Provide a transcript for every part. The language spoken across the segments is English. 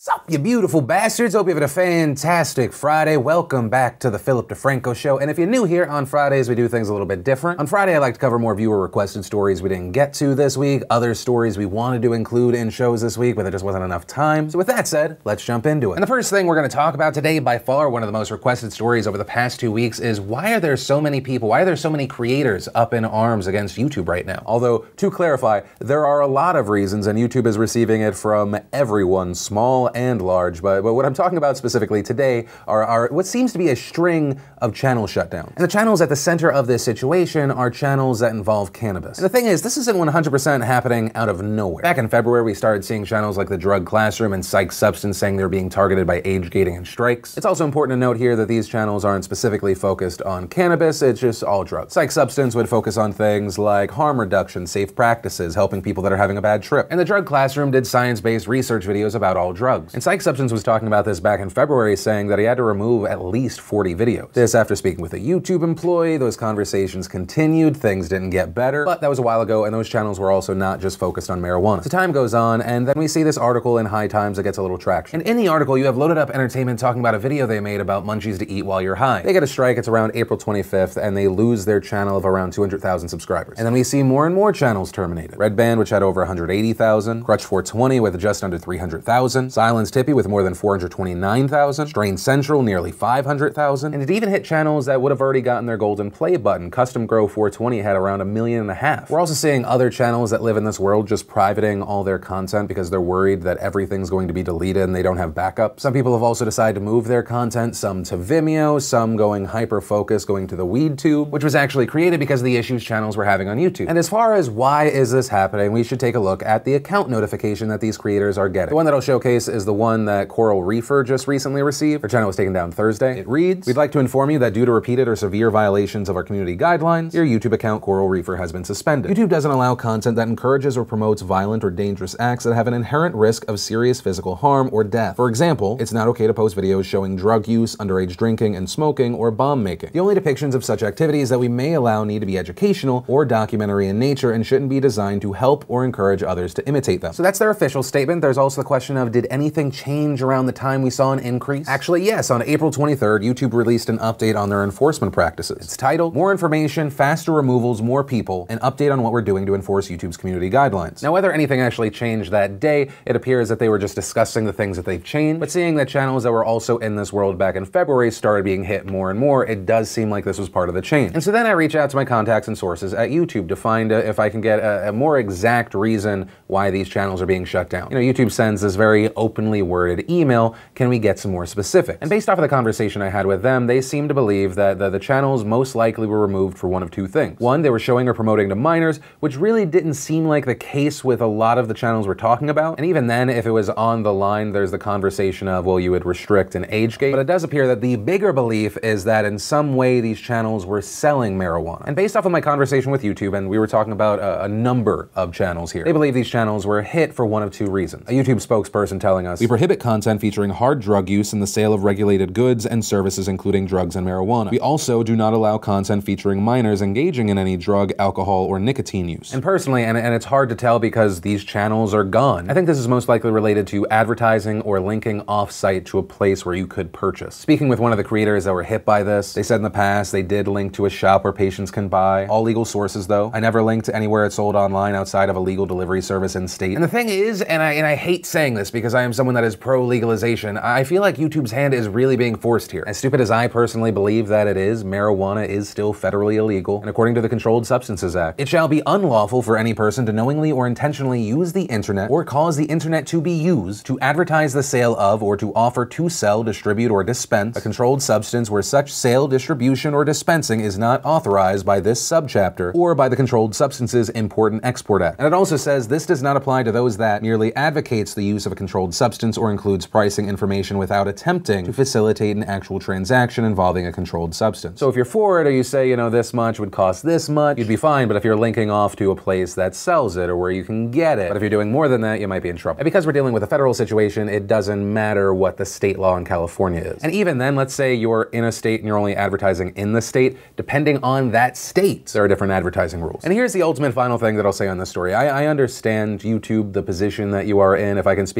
Sup, you beautiful bastards? Hope you're having a fantastic Friday. Welcome back to the Philip DeFranco Show. And if you're new here, on Fridays we do things a little bit different. On Friday I like to cover more viewer-requested stories we didn't get to this week, other stories we wanted to include in shows this week, but there just wasn't enough time. So with that said, let's jump into it. And the first thing we're going to talk about today, by far one of the most requested stories over the past 2 weeks, is why are there so many people, why are there so many creators up in arms against YouTube right now? Although, to clarify, there are a lot of reasons, and YouTube is receiving it from everyone, small and large, but what I'm talking about specifically today are what seems to be a string of channel shutdowns. And the channels at the center of this situation are channels that involve cannabis. And the thing is, this isn't 100% happening out of nowhere. Back in February, we started seeing channels like The Drug Classroom and Psych Substance saying they're being targeted by age gating and strikes. It's also important to note here that these channels aren't specifically focused on cannabis, it's just all drugs. Psych Substance would focus on things like harm reduction, safe practices, helping people that are having a bad trip. And The Drug Classroom did science-based research videos about all drugs. And Psych Substance was talking about this back in February, saying that he had to remove at least 40 videos. This after speaking with a YouTube employee. Those conversations continued, things didn't get better, but that was a while ago, and those channels were also not just focused on marijuana. So time goes on, and then we see this article in High Times that gets a little traction. And in the article, you have Loaded Up Entertainment talking about a video they made about munchies to eat while you're high. They get a strike, it's around April 25th, and they lose their channel of around 200,000 subscribers. And then we see more and more channels terminated. Red Band, which had over 180,000, Crutch 420 with just under 300,000, Silence Tippy with more than 429,000, Strain Central nearly 500,000, and it even hit channels that would have already gotten their golden play button. Custom Grow 420 had around 1.5 million. We're also seeing other channels that live in this world just privating all their content because they're worried that everything's going to be deleted and they don't have backup. Some people have also decided to move their content, some to Vimeo, some going hyper-focused, going to the WeedTube, which was actually created because of the issues channels were having on YouTube. And as far as why is this happening, we should take a look at the account notification that these creators are getting. The one that I'll showcase is the one that Coral Reefer just recently received. Her channel was taken down Thursday. It reads, "We'd like to inform you that due to repeated or severe violations of our community guidelines, your YouTube account Coral Reefer has been suspended. YouTube doesn't allow content that encourages or promotes violent or dangerous acts that have an inherent risk of serious physical harm or death. For example, it's not okay to post videos showing drug use, underage drinking and smoking, or bomb making. The only depictions of such activities that we may allow need to be educational or documentary in nature and shouldn't be designed to help or encourage others to imitate them." So that's their official statement. There's also the question of, did anything change around the time we saw an increase? Actually, yes. On April 23rd, YouTube released an update on their enforcement practices. It's titled, "More Information, Faster Removals, More People, an update on what we're doing to enforce YouTube's community guidelines." Now, whether anything actually changed that day, it appears that they were just discussing the things that they've changed, but seeing that channels that were also in this world back in February started being hit more and more, it does seem like this was part of the change. And so then I reach out to my contacts and sources at YouTube to find if I can get a more exact reason why these channels are being shut down. You know, YouTube sends this very openly worded email, "Can we get some more specifics?" And based off of the conversation I had with them, they seem to believe that the channels most likely were removed for one of two things. One, they were showing or promoting to minors, which really didn't seem like the case with a lot of the channels we're talking about. And even then, if it was on the line, there's the conversation of, well, you would restrict an age gate. But it does appear that the bigger belief is that in some way these channels were selling marijuana. And based off of my conversation with YouTube, and we were talking about a number of channels here, they believe these channels were hit for one of two reasons. A YouTube spokesperson telling us, "We prohibit content featuring hard drug use and the sale of regulated goods and services including drugs and marijuana. We also do not allow content featuring minors engaging in any drug, alcohol, or nicotine use." And personally, and it's hard to tell because these channels are gone, I think this is most likely related to advertising or linking off-site to a place where you could purchase. Speaking with one of the creators that were hit by this, they said in the past they did link to a shop where patients can buy. All legal sources though. I never linked to anywhere it's sold online outside of a legal delivery service in state. And the thing is, and I hate saying this because I am someone that is pro-legalization, I feel like YouTube's hand is really being forced here. As stupid as I personally believe that it is, marijuana is still federally illegal, and according to the Controlled Substances Act, it shall be unlawful for any person to knowingly or intentionally use the internet or cause the internet to be used to advertise the sale of or to offer to sell, distribute, or dispense a controlled substance where such sale, distribution, or dispensing is not authorized by this subchapter or by the Controlled Substances Import and Export Act. And it also says this does not apply to those that merely advocates the use of a controlled substance or includes pricing information without attempting to facilitate an actual transaction involving a controlled substance. So if you're for it or you say, you know, this much would cost this much, you'd be fine, but if you're linking off to a place that sells it or where you can get it, but if you're doing more than that, you might be in trouble. And because we're dealing with a federal situation, it doesn't matter what the state law in California is. And even then, let's say you're in a state and you're only advertising in the state, depending on that state, there are different advertising rules. And here's the ultimate final thing that I'll say on this story. I understand YouTube, the position that you are in. If I can speak to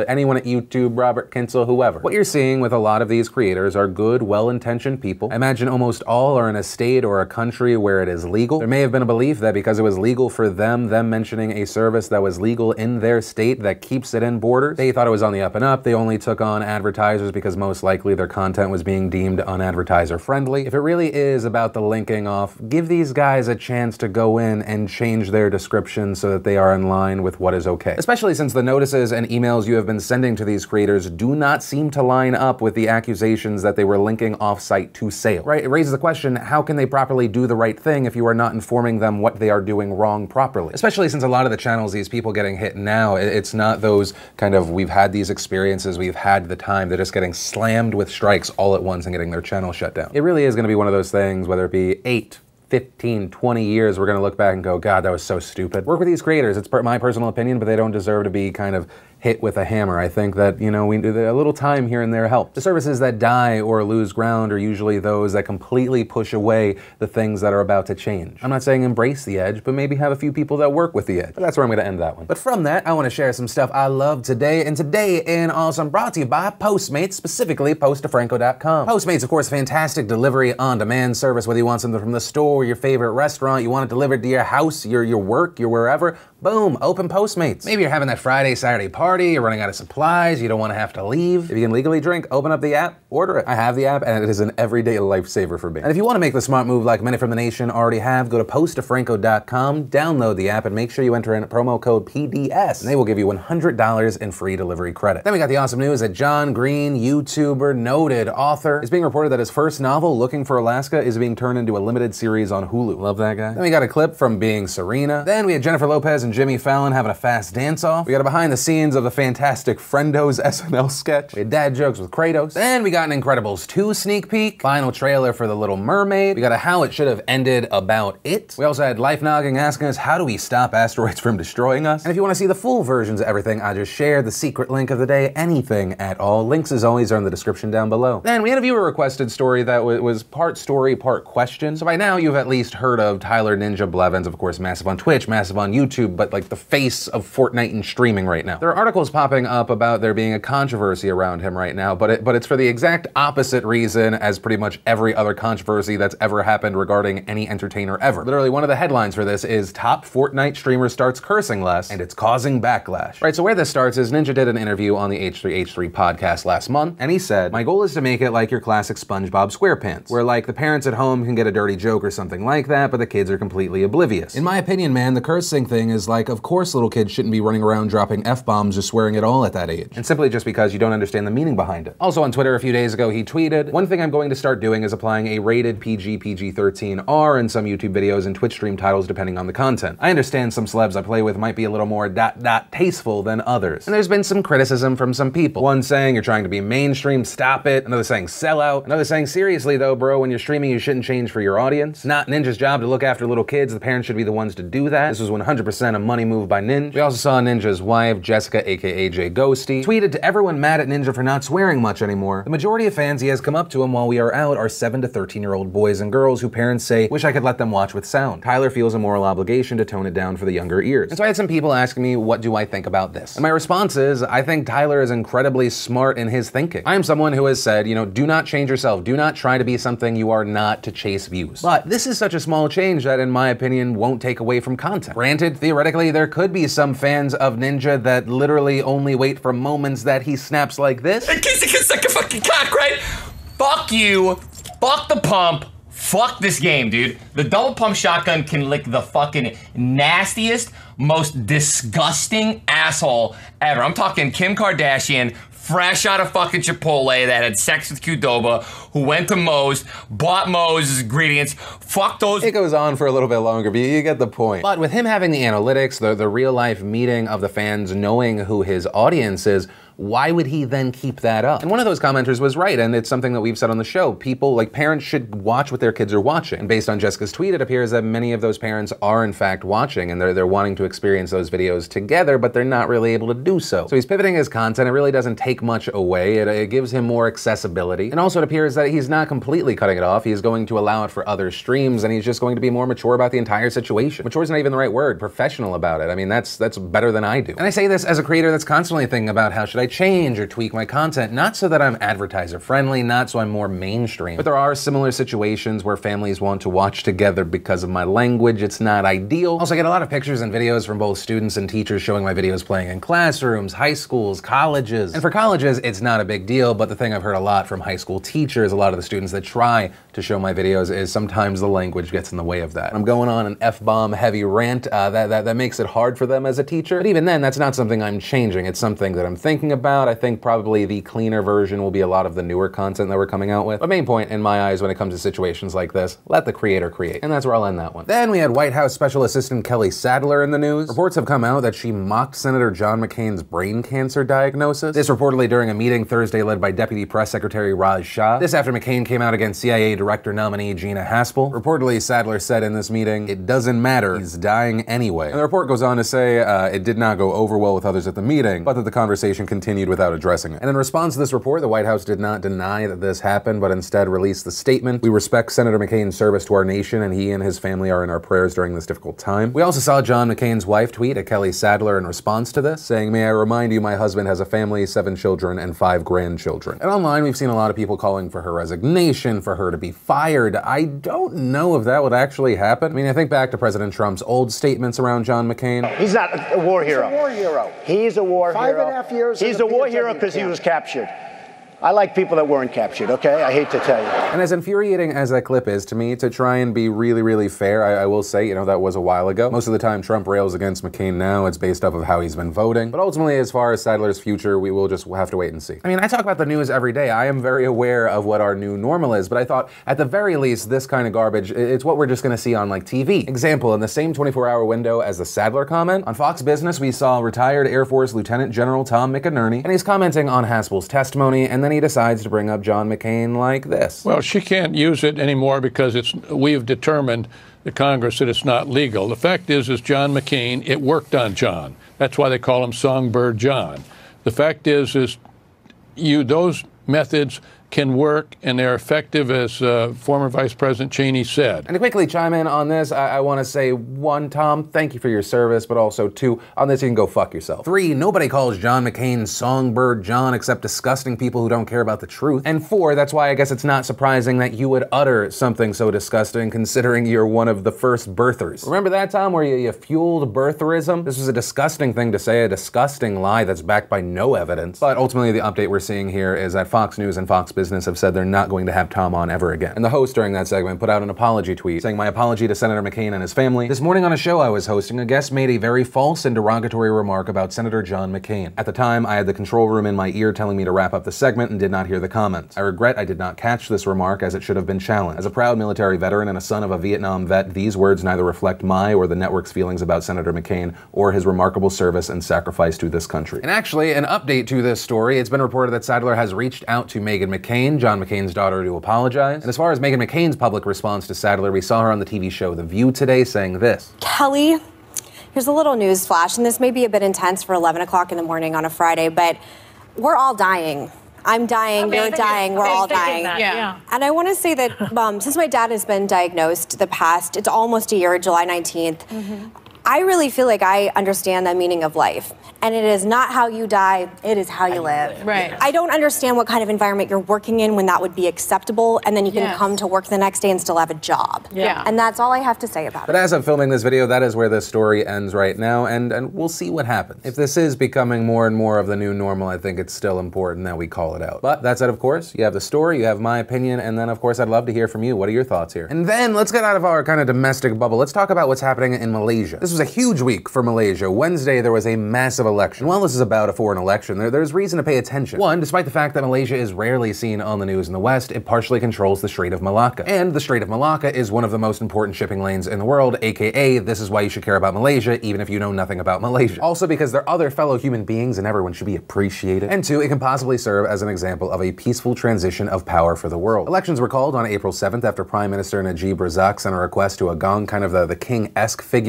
anyone at YouTube, Robert Kinsel, whoever. What you're seeing with a lot of these creators are good, well-intentioned people. I imagine almost all are in a state or a country where it is legal. There may have been a belief that because it was legal for them mentioning a service that was legal in their state that keeps it in borders, they thought it was on the up and up. They only took on advertisers because most likely their content was being deemed unadvertiser friendly. If it really is about the linking off, give these guys a chance to go in and change their description so that they are in line with what is okay. Especially since the notices and emails you have been sending to these creators do not seem to line up with the accusations that they were linking off-site to sale, right? It raises the question, how can they properly do the right thing if you are not informing them what they are doing wrong properly? Especially since a lot of the channels, these people getting hit now, it's not those kind of, we've had these experiences, we've had the time, they're just getting slammed with strikes all at once and getting their channel shut down. It really is gonna be one of those things, whether it be 8, 15, 20 years, we're gonna look back and go, God, that was so stupid. Work with these creators, it's my personal opinion, but they don't deserve to be kind of hit with a hammer. I think that, you know, a little time here and there helps. The services that die or lose ground are usually those that completely push away the things that are about to change. I'm not saying embrace the edge, but maybe have a few people that work with the edge. But that's where I'm gonna end that one. But from that, I wanna share some stuff I love today, and today in Awesome brought to you by Postmates, specifically PostDeFranco.com. Postmates, of course, fantastic delivery on-demand service, whether you want something from the store, your favorite restaurant, you want it delivered to your house, your work, your wherever, boom, open Postmates. Maybe you're having that Friday, Saturday party, you're running out of supplies, you don't want to have to leave. If you can legally drink, open up the app, order it. I have the app, and it is an everyday lifesaver for me. And if you want to make the smart move like many from the nation already have, go to PostDeFranco.com, download the app, and make sure you enter in promo code PDS, and they will give you $100 in free delivery credit. Then we got the awesome news that John Green, YouTuber, noted author, is being reported that his first novel, Looking for Alaska, is being turned into a limited series on Hulu. Love that guy. Then we got a clip from Being Serena. Then we had Jennifer Lopez and Jimmy Fallon having a fast dance-off. We got a behind the scenes of the fantastic Friendos SNL sketch. We had dad jokes with Kratos. Then we got an Incredibles 2 sneak peek, final trailer for The Little Mermaid. We got a How It Should Have Ended About It. We also had Life Nogging asking us, how do we stop asteroids from destroying us? And if you want to see the full versions of everything I just shared, the secret link of the day, anything at all, links as always are in the description down below. Then we had a viewer requested story that was part story, part question. So by now you've at least heard of Tyler Ninja Blevins, of course, massive on Twitch, massive on YouTube, but like the face of Fortnite and streaming right now. There are articles popping up about there being a controversy around him right now, but it's for the exact opposite reason as pretty much every other controversy that's ever happened regarding any entertainer ever. Literally, one of the headlines for this is top Fortnite streamer starts cursing less and it's causing backlash. Right, so where this starts is Ninja did an interview on the H3H3 podcast last month, and he said, my goal is to make it like your classic SpongeBob SquarePants, where like the parents at home can get a dirty joke or something like that, but the kids are completely oblivious. In my opinion, man, the cursing thing is like, of course little kids shouldn't be running around dropping F-bombs or swearing at all at that age. And simply just because you don't understand the meaning behind it. Also on Twitter a few days ago, he tweeted, one thing I'm going to start doing is applying a rated PG, PG-13R in some YouTube videos and Twitch stream titles depending on the content. I understand some celebs I play with might be a little more tasteful than others. And there's been some criticism from some people. One saying you're trying to be mainstream, stop it. Another saying sell out. Another saying seriously though, bro, when you're streaming you shouldn't change for your audience. It's not Ninja's job to look after little kids, the parents should be the ones to do that. This was 100% a money move by Ninja. We also saw Ninja's wife, Jessica, aka J Ghosty, tweeted to everyone mad at Ninja for not swearing much anymore. The majority of fans he has come up to him while we are out are 7 to 13-year-old boys and girls who parents say, wish I could let them watch with sound. Tyler feels a moral obligation to tone it down for the younger ears. And so I had some people asking me, what do I think about this? And my response is, I think Tyler is incredibly smart in his thinking. I am someone who has said, you know, do not change yourself. Do not try to be something you are not to chase views. But this is such a small change that, in my opinion, won't take away from content. Granted, theoretically, there could be some fans of Ninja that literally only wait for moments that he snaps like this. In case you can suck a fucking cock, right? Fuck you. Fuck the pump. Fuck this game, dude. The double pump shotgun can lick the fucking nastiest, most disgusting asshole ever. I'm talking Kim Kardashian, fresh out of fucking Chipotle, that had sex with Qdoba, who went to Moe's, bought Moe's ingredients, fuck those. It goes on for a little bit longer, but you get the point. But with him having the analytics, the real life meeting of the fans, knowing who his audience is, why would he then keep that up? And one of those commenters was right, and it's something that we've said on the show. People, like parents, should watch what their kids are watching. And based on Jessica's tweet, it appears that many of those parents are in fact watching, and they're wanting to experience those videos together, but they're not really able to do so. So he's pivoting his content. It really doesn't take much away. It gives him more accessibility. And also it appears that he's not completely cutting it off. He's going to allow it for other streams, and he's just going to be more mature about the entire situation. Mature is not even the right word. Professional about it. I mean, that's better than I do. And I say this as a creator that's constantly thinking about how should I change or tweak my content, not so that I'm advertiser friendly, not so I'm more mainstream. But there are similar situations where families want to watch together because of my language. It's not ideal. Also, I get a lot of pictures and videos from both students and teachers showing my videos playing in classrooms, high schools, colleges. And for colleges, it's not a big deal, but the thing I've heard a lot from high school teachers, a lot of the students that try to show my videos, is sometimes the language gets in the way of that. I'm going on an F-bomb heavy rant that makes it hard for them as a teacher. But even then, that's not something I'm changing. It's something that I'm thinking about. I think probably the cleaner version will be a lot of the newer content that we're coming out with. But main point in my eyes when it comes to situations like this, let the creator create. And that's where I'll end that one. Then we had White House Special Assistant Kelly Sadler in the news. Reports have come out that she mocked Senator John McCain's brain cancer diagnosis. This reportedly during a meeting Thursday led by Deputy Press Secretary Raj Shah. This after McCain came out against CIA Director nominee Gina Haspel. Reportedly, Sadler said in this meeting, "It doesn't matter, he's dying anyway." And the report goes on to say it did not go over well with others at the meeting, but that the conversation continued without addressing it. And in response to this report, the White House did not deny that this happened, but instead released the statement, "We respect Senator McCain's service to our nation, and he and his family are in our prayers during this difficult time." We also saw John McCain's wife tweet at Kelly Sadler in response to this, saying, "May I remind you, my husband has a family, 7 children, and 5 grandchildren." And online, we've seen a lot of people calling for her resignation, for her to be fired. I don't know if that would actually happen. I mean, I think back to President Trump's old statements around John McCain. He's not a war hero. He's a war hero. He's a war hero. 5.5 years. He's a war hero because he was captured. I like people that weren't captured, okay? I hate to tell you. And as infuriating as that clip is to me, to try and be really, really fair, I will say, you know, that was a while ago. Most of the time Trump rails against McCain now, it's based off of how he's been voting. But ultimately, as far as Sadler's future, we will just have to wait and see. I mean, I talk about the news every day. I am very aware of what our new normal is, but I thought, at the very least, this kind of garbage, it's what we're just gonna see on, like, TV. Example, in the same 24-hour window as the Sadler comment, on Fox Business, we saw retired Air Force Lieutenant General Tom McInerney, and he's commenting on Haspel's testimony, and then he decides to bring up John McCain like this. Well, she can't use it anymore because we've determined, the Congress, that it's not legal. The fact is John McCain, it worked on John. That's why they call him Songbird John. The fact is those methods can work, and they're effective, as former Vice President Cheney said. And to quickly chime in on this, I want to say, 1, Tom, thank you for your service, but also 2, on this you can go fuck yourself. 3, nobody calls John McCain Songbird John except disgusting people who don't care about the truth. And 4, that's why I guess it's not surprising that you would utter something so disgusting considering you're one of the first birthers. Remember that, Tom, where you fueled birtherism? This was a disgusting thing to say, a disgusting lie that's backed by no evidence. But ultimately, the update we're seeing here is that Fox News and Fox Business have said they're not going to have Tom on ever again. And the host during that segment put out an apology tweet saying, "My apology to Senator McCain and his family. This morning on a show I was hosting, a guest made a very false and derogatory remark about Senator John McCain. At the time, I had the control room in my ear telling me to wrap up the segment and did not hear the comments. I regret I did not catch this remark as it should have been challenged. As a proud military veteran and a son of a Vietnam vet, these words neither reflect my or the network's feelings about Senator McCain or his remarkable service and sacrifice to this country." And actually, an update to this story, it's been reported that Sadler has reached out to Meghan McCain, John McCain's daughter, to apologize. And as far as Meghan McCain's public response to Sadler, we saw her on the TV show The View today saying this. "Kelly, here's a little news flash, and this may be a bit intense for 11 o'clock in the morning on a Friday, but we're all dying. I'm dying, you're dying, we're all dying. Yeah. And I want to say that since my dad has been diagnosed it's almost a year, July 19th, I really feel like I understand the meaning of life. And it is not how you die, it is how you live. Right. I don't understand what kind of environment you're working in when that would be acceptable, and then you can come to work the next day and still have a job. Yeah. And that's all I have to say about it. But as I'm filming this video, that is where this story ends right now, and we'll see what happens. If this is becoming more and more of the new normal, I think it's still important that we call it out. But that said, of course, you have the story, you have my opinion, and then of course I'd love to hear from you. What are your thoughts here? And then let's get out of our kind of domestic bubble. Let's talk about what's happening in Malaysia. This was a huge week for Malaysia. Wednesday, there was a massive election. While this is about a foreign election, there's reason to pay attention. 1, despite the fact that Malaysia is rarely seen on the news in the West, it partially controls the Strait of Malacca. And the Strait of Malacca is one of the most important shipping lanes in the world, aka this is why you should care about Malaysia, even if you know nothing about Malaysia. Also because they're other fellow human beings and everyone should be appreciated. And 2, it can possibly serve as an example of a peaceful transition of power for the world. Elections were called on April 7th after Prime Minister Najib Razak sent a request to Agong, kind of the king-esque figure in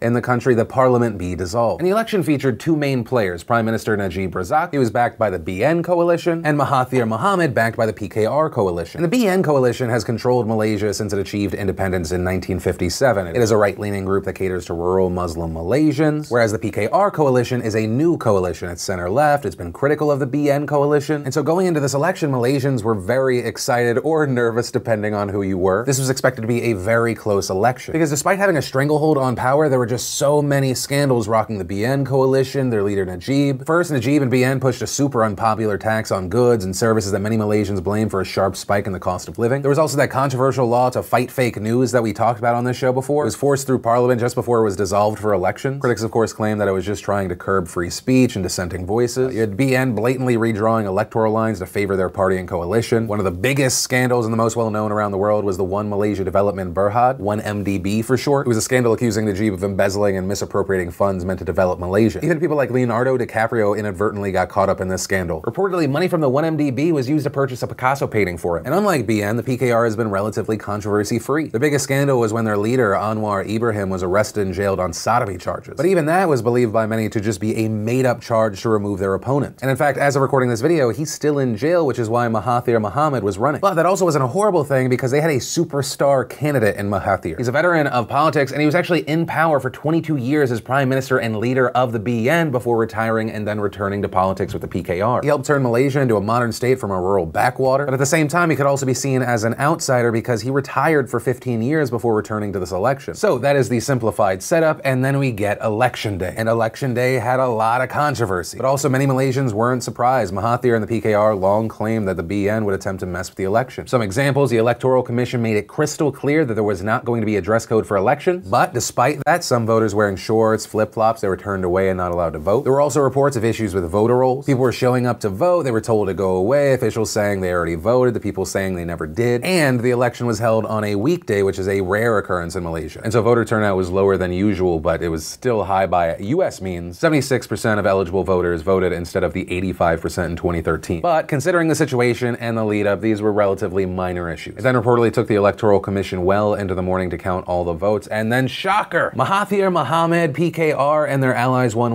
in the country, the parliament be dissolved. And the election featured two main players, Prime Minister Najib Razak, he was backed by the BN coalition, and Mahathir Mohamad, backed by the PKR coalition. And the BN coalition has controlled Malaysia since it achieved independence in 1957. It is a right-leaning group that caters to rural Muslim Malaysians, whereas the PKR coalition is a new coalition. It's center-left, it's been critical of the BN coalition, and so going into this election, Malaysians were very excited or nervous depending on who you were. This was expected to be a very close election, because despite having a stranglehold on power, there were just so many scandals rocking the BN coalition, their leader Najib. First, Najib and BN pushed a super unpopular tax on goods and services that many Malaysians blame for a sharp spike in the cost of living. There was also that controversial law to fight fake news that we talked about on this show before. It was forced through Parliament just before it was dissolved for elections. Critics, of course, claim that it was just trying to curb free speech and dissenting voices. You had BN blatantly redrawing electoral lines to favor their party and coalition. One of the biggest scandals and the most well-known around the world was the One Malaysia Development Berhad, 1MDB for short. It was a scandal accusing Najib of embezzling and misappropriating funds meant to develop Malaysia. Even people like Leonardo DiCaprio inadvertently got caught up in this scandal. Reportedly, money from the 1MDB was used to purchase a Picasso painting for it. And unlike BN, the PKR has been relatively controversy-free. The biggest scandal was when their leader, Anwar Ibrahim, was arrested and jailed on sodomy charges. But even that was believed by many to just be a made-up charge to remove their opponent. And in fact, as of recording this video, he's still in jail, which is why Mahathir Mohamad was running. But that also wasn't a horrible thing, because they had a superstar candidate in Mahathir. He's a veteran of politics, and he was actually in power for 22 years as prime minister and leader of the BN before retiring and then returning to politics with the PKR. He helped turn Malaysia into a modern state from a rural backwater, but at the same time, he could also be seen as an outsider because he retired for 15 years before returning to this election. So that is the simplified setup, and then we get Election Day. And Election Day had a lot of controversy, but also many Malaysians weren't surprised. Mahathir and the PKR long claimed that the BN would attempt to mess with the election. Some examples: the Electoral Commission made it crystal clear that there was not going to be a dress code for elections, but despite that, some voters wearing shorts, flip-flops, they were turned away and not allowed to vote. There were also reports of issues with voter rolls. People were showing up to vote, they were told to go away, officials saying they already voted, the people saying they never did, and the election was held on a weekday, which is a rare occurrence in Malaysia. And so voter turnout was lower than usual, but it was still high by US means. 76% of eligible voters voted instead of the 85% in 2013. But considering the situation and the lead up, these were relatively minor issues. It then reportedly took the Electoral Commission well into the morning to count all the votes, and then shocker! Mahathir Mohamad, PKR, and their allies won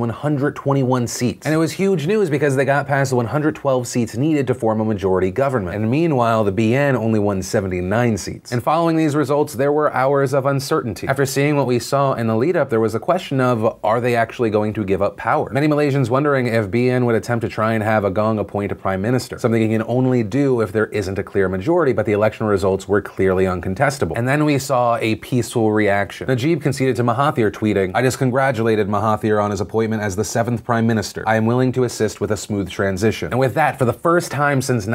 121 seats. And it was huge news because they got past the 112 seats needed to form a majority government. And meanwhile, the BN only won 79 seats. And following these results, there were hours of uncertainty. After seeing what we saw in the lead up, there was a question of, are they actually going to give up power? Many Malaysians wondering if BN would attempt to try and have Agong appoint a prime minister, something he can only do if there isn't a clear majority, but the election results were clearly uncontestable. And then we saw a peaceful reaction. Najib conceded to Mahathir, tweeting, "I just congratulated Mahathir on his appointment as the 7th prime minister. I am willing to assist with a smooth transition." And with that, for the first time since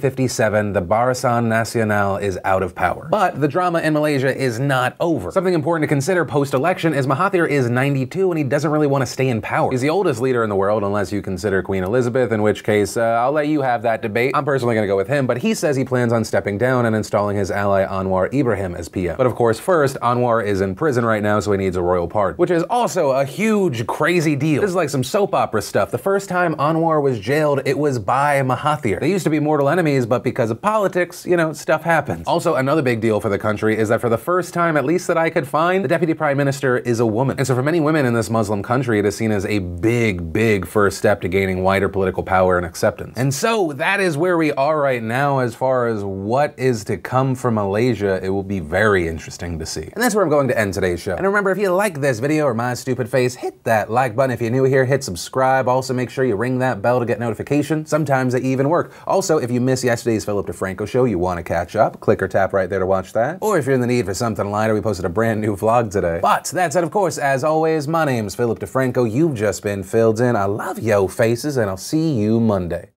1957, the Barisan Nasional is out of power. But the drama in Malaysia is not over. Something important to consider post-election is Mahathir is 92 and he doesn't really want to stay in power. He's the oldest leader in the world, unless you consider Queen Elizabeth, in which case I'll let you have that debate. I'm personally going to go with him, but he says he plans on stepping down and installing his ally Anwar Ibrahim as PM. But of course, first, Anwar is in prison right now, so he needs a royal pardon, which is also a huge, crazy deal. This is like some soap opera stuff. The first time Anwar was jailed, it was by Mahathir. They used to be mortal enemies, but because of politics, you know, stuff happens. Also, another big deal for the country is that for the first time, at least that I could find, the deputy prime minister is a woman. And so for many women in this Muslim country, it is seen as a big, big first step to gaining wider political power and acceptance. And so that is where we are right now as far as what is to come from Malaysia. It will be very interesting to see. And that's where I'm going to end today's show. And remember, if you like this video or my stupid face, hit that like button. If you're new here, hit subscribe. Also, make sure you ring that bell to get notifications. Sometimes they even work. Also, if you missed yesterday's Philip DeFranco show, you want to catch up, click or tap right there to watch that. Or if you're in the need for something lighter, we posted a brand new vlog today. But that said, of course, as always, my name's Philip DeFranco. You've just been filled in. I love yo faces, and I'll see you Monday.